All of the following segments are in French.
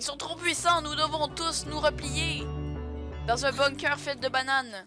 Ils sont trop puissants, nous devons tous nous replier dans un bunker fait de bananes.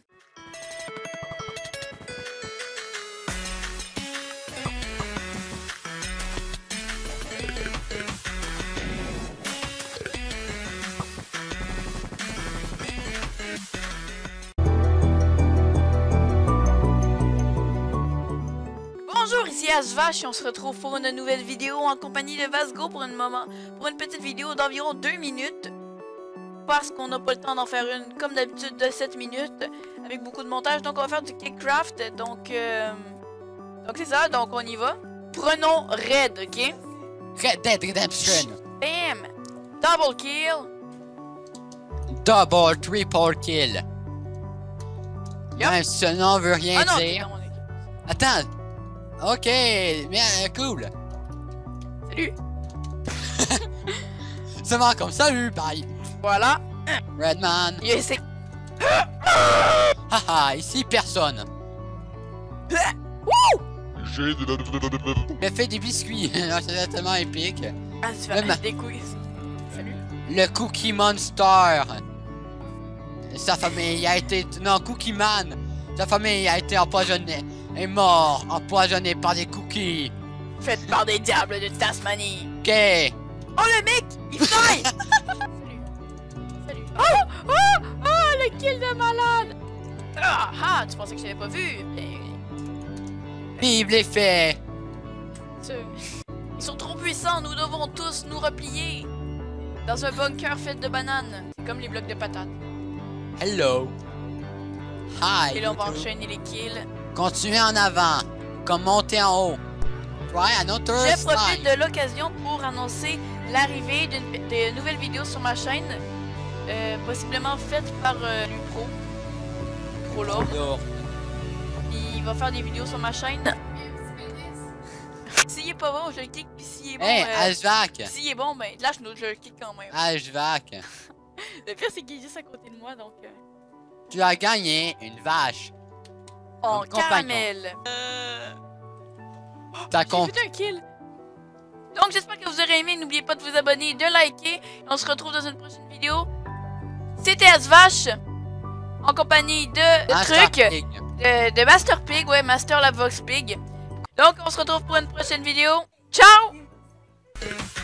Bonjour, ici Ashvash et on se retrouve pour une nouvelle vidéo en compagnie de Vasgo pour une petite vidéo d'environ 2 minutes. Parce qu'on n'a pas le temps d'en faire une comme d'habitude de 7 minutes avec beaucoup de montage. Donc on va faire du Kickcraft. Donc c'est ça, donc on y va. Prenons Red, ok? Red Dead Redemption. Bam! Double kill. Double, triple kill. Yep. Même si ce nom veut rien Ah non, dire. dans mon équipe. Attends. Ok, bien, cool. Salut! Ça va comme salut, bye. Voilà. Redman. Yes. Haha, ici personne. Wouh! J'ai fait des biscuits. C'est tellement épique. Ah, tu vas mettre des couilles. Salut. Le Cookie Monster. Sa famille a été... Non, Cookie Man. Sa famille a été empoisonnée. Est mort, empoisonné par des cookies. Fait par des diables de Tasmanie. Ok. Oh le mec, il fly. Salut. Salut. Oh, oh, oh, le kill de malade. Ah, tu pensais que je t'avais pas vu. Vive les faits. Ils sont trop puissants, nous devons tous nous replier dans un bunker fait de bananes. C'est comme les blocs de patates. Hello. Hi. Et là on va enchaîner les kills. Continuez en avant, comme monter en haut. Try another Je profite slide. de l'occasion pour annoncer l'arrivée d'une nouvelle vidéo sur ma chaîne, possiblement faite par Lupro. Prolord. Il va faire des vidéos sur ma chaîne. S'il est pas bon, je le kick, puis s'il est bon, Hey, Ashvac. s'il est bon, ben là je le kick quand même. Ashvac. Le pire c'est qu'il est juste à côté de moi, donc... Tu as gagné une vache. En Comme compagnon. caramel. T'as J'ai fait un kill. Donc j'espère que vous aurez aimé. N'oubliez pas de vous abonner, de liker. On se retrouve dans une prochaine vidéo. C'était Ashvash en compagnie de de Master Pig, ouais, Master la Vox Pig. Donc on se retrouve pour une prochaine vidéo. Ciao!